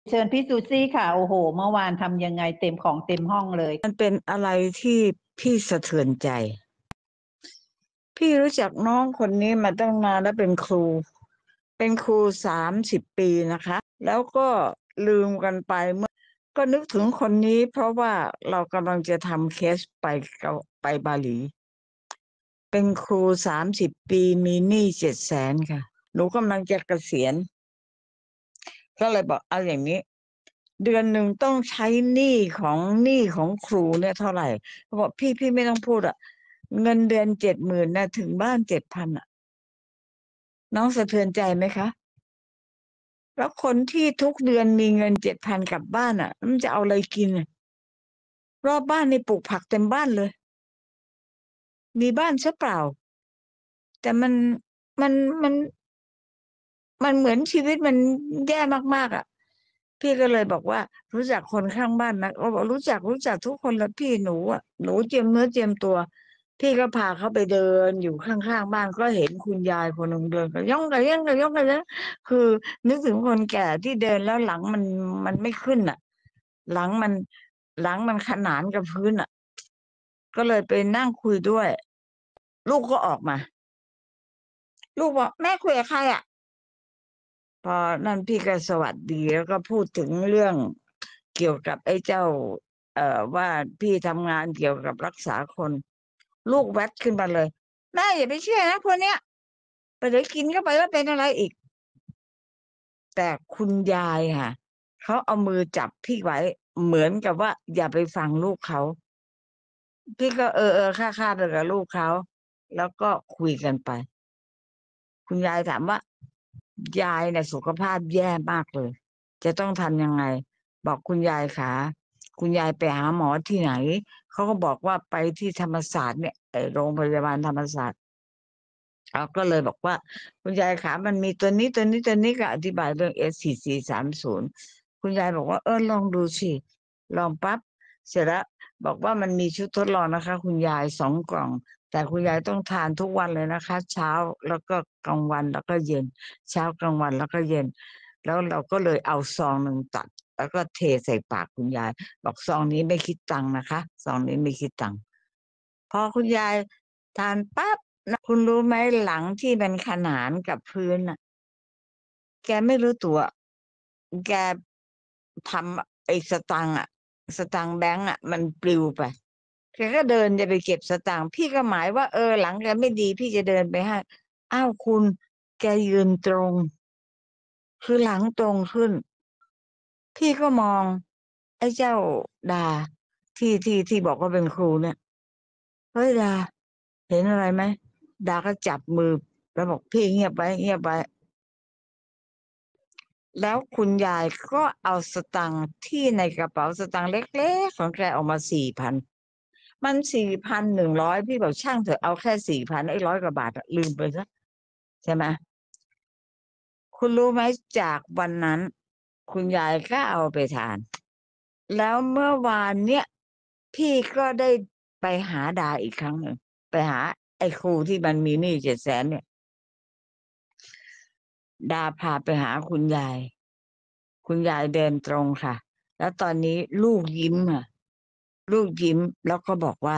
เชิญพี่ซูซี่ค่ะโอ้โหเมื่อวานทำยังไงเต็มของเต็มห้องเลยมันเป็นอะไรที่พี่สะเทือนใจพี่รู้จักน้องคนนี้มาตั้งนานแล้วเป็นครู30 ปีนะคะแล้วก็ลืมกันไปก็นึกถึงคนนี้เพราะว่าเรากำลังจะทำเคสไปบาหลีเป็นครู30 ปีมีหนี้700,000ค่ะหนูกำลังจะเกษียณก็เลยบอกเอาอย่างนี้เดือนหนึ่งต้องใช้หนี้ของครูเนี่ยเท่าไหร่เขาบอกพี่ไม่ต้องพูดอะเงินเดือน70,000นะถึงบ้าน7,000อะน้องสะเทือนใจไหมคะแล้วคนที่ทุกเดือนมีเงิน7,000กลับบ้านอะมันจะเอาอะไรกินอะรอบบ้านนี่ปลูกผักเต็มบ้านเลยมีบ้านซะเปล่าแต่มันมันมันเหมือนชีวิตมันแย่มากๆอ่ะพี่ก็เลยบอกว่ารู้จักคนข้างบ้านนะเขาบอกรู้จักทุกคนแล้วพี่หนูอ่ะหนูเจียมเนื้อเจียมตัวพี่ก็พาเขาไปเดินอยู่ข้างๆบ้านก็เห็นคุณยายคนหนึ่งเดินก็ย่องกันย่องกันย่องกันนะคือนึกถึงคนแก่ที่เดินแล้วหลังมันไม่ขึ้นอ่ะหลังมันหลังมันขนานกับพื้นอ่ะก็เลยไปนั่งคุยด้วยลูกก็ออกมาลูกบอกแม่คุยกับใครอ่ะ พอนั่นพี่ก็สวัสดีแล้วก็พูดถึงเรื่องเกี่ยวกับไอ้เจ้าว่าพี่ทำงานเกี่ยวกับรักษาคนลูกแวดขึ้นมาเลยแม่อย่าไปเชื่อนะพวกเนี้ยไปเดี๋ยวกินเข้าไปแล้วเป็นอะไรอีกแต่คุณยายค่ะเขาเอามือจับพี่ไว้เหมือนกับว่าอย่าไปฟังลูกเขาพี่ก็ค่าไปกับลูกเขาแล้วก็คุยกันไปคุณยายถามว่ายายเนี่ยสุขภาพแย่มากเลยจะต้องทำยังไงบอกคุณยายค่ะคุณยายไปหาหมอที่ไหนเขาก็บอกว่าไปที่ธรรมศาสตร์เนี่ยโรงพยาบาลธรรมศาสตร์เขาก็เลยบอกว่าคุณยายขามันมีตัวนี้ก็อธิบายเรื่อง S4430คุณยายบอกว่าลองดูสิลองปั๊บเสร็จแล้วบอกว่ามันมีชุดทดลองนะคะคุณยาย2 กล่องแต่คุณยายต้องทานทุกวันเลยนะคะเช้าแล้วก็กลางวันแล้วก็เย็นเช้ากลางวันแล้วก็เย็นแล้วเราก็เลยเอาซอง 1ตัดแล้วก็เทใส่ปากคุณยายบอกซองนี้ไม่คิดตังค์นะคะซองนี้ไม่คิดตังค์พอคุณยายทานปั๊บนะคุณรู้ไหมหลังที่มันขนานกับพื้นน่ะแกไม่รู้ตัวแกทำไอ้สตังค์อ่ะสตังค์แบงก์อ่ะมันปลิวไปแกก็เดินจะไปเก็บสตางค์พี่ก็หมายว่าหลังแกไม่ดีพี่จะเดินไปให้อ้าวคุณแกยืนตรงคือหลังตรงขึ้นพี่ก็มองไอ้เจ้าดาที่บอกว่าเป็นครูเนี่ยเฮ้ยดาเห็นอะไรไหมดาก็จับมือแล้วบอกพี่เงียบไว้เงียบไว้แล้วคุณยายก็เอาสตังค์ที่ในกระเป๋าสตังค์เล็กๆของแกออกมา4,000มัน4,100พี่บอกช่างเถอะเอาแค่4,000ไอ้100 กว่าบาทอะลืมไปซะใช่ไหมคุณรู้ไหมจากวันนั้นคุณยายก็เอาไปทานแล้วเมื่อวานเนี่ยพี่ก็ได้ไปหาดาอีกครั้งหนึ่งไปหาไอ้ครูที่มันมีหนี้700,000เนี่ยดาพาไปหาคุณยายคุณยายเดินตรงค่ะแล้วตอนนี้ลูกยิ้มอ่ะลูกยิ้มแล้วก็บอกว่า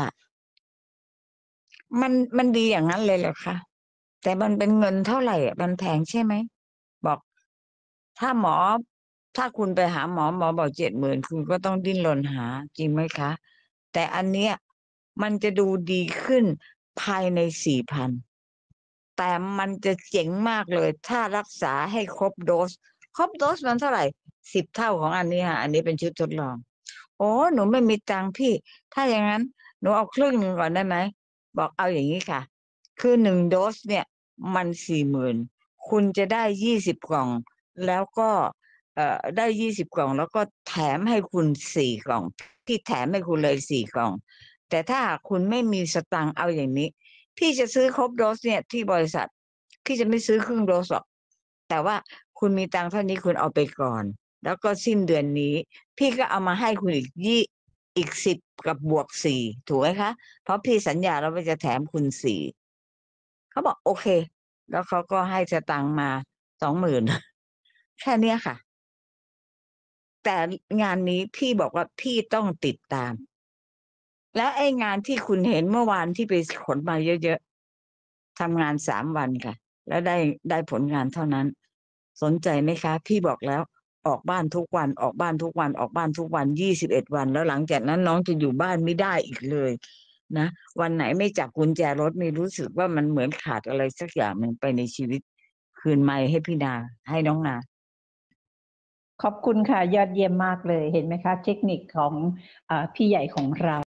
มันดีอย่างนั้นเลยเหรอคะแต่มันเป็นเงินเท่าไหร่อ่ะมันแพงใช่ไหมบอกถ้าหมอถ้าคุณไปหาหมอบอก70,000คุณก็ต้องดิ้นรนหาจริงไหมคะแต่อันเนี้ยมันจะดูดีขึ้นภายใน4,000แต่มันจะเจ๋งมากเลยถ้ารักษาให้ครบโดสมันเท่าไหร่10 เท่าของอันนี้ค่ะอันนี้เป็นชุดทดลองโอ้หนูไม่มีตังค์พี่ถ้าอย่างนั้นหนูเอาครึ่ง หนึ่งก่อนได้ไหมบอกเอาอย่างนี้ค่ะคือ1 โดสเนี่ยมัน40,000คุณจะได้20 กล่องแล้วก็ได้20 กล่องแล้วก็แถมให้คุณ4 กล่องพี่แถมให้คุณเลย4 กล่องแต่ถ้าคุณไม่มีสตังค์เอาอย่างนี้พี่จะซื้อครบโดสเนี่ยที่บริษัทพี่จะไม่ซื้อครึ่ง โดสหรอกแต่ว่าคุณมีตังค์เท่านี้คุณเอาไปก่อนแล้วก็สิ้นเดือนนี้พี่ก็เอามาให้คุณอีก10กับบวก4ถูกไหมคะเพราะพี่สัญญาแล้วว่าจะแถมคุณ4เขาบอกโอเคแล้วเขาก็ให้สตังค์มา20,000แค่เนี้ยค่ะแต่งานนี้พี่บอกว่าพี่ต้องติดตาม แล้วไอ้งานที่คุณเห็นเมื่อวานที่ไปขนมาเยอะๆทำงาน3 วันค่ะ แล้วได้ผลงานเท่านั้น สนใจไหมคะ พี่บอกแล้ว ออกบ้านทุกวันออกบ้านทุกวันออกบ้านทุกวัน21 วันแล้วหลังจากนั้นน้องจะอยู่บ้านไม่ได้อีกเลยนะวันไหนไม่จับกุญแจรถไม่รู้สึกว่ามันเหมือนขาดอะไรสักอย่างหนึ่งไปในชีวิต คืนไมค์ให้พี่นาให้น้องนาขอบคุณค่ะยอดเยี่ยมมากเลยเห็นไหมคะ เทคนิคของพี่ใหญ่ของเรา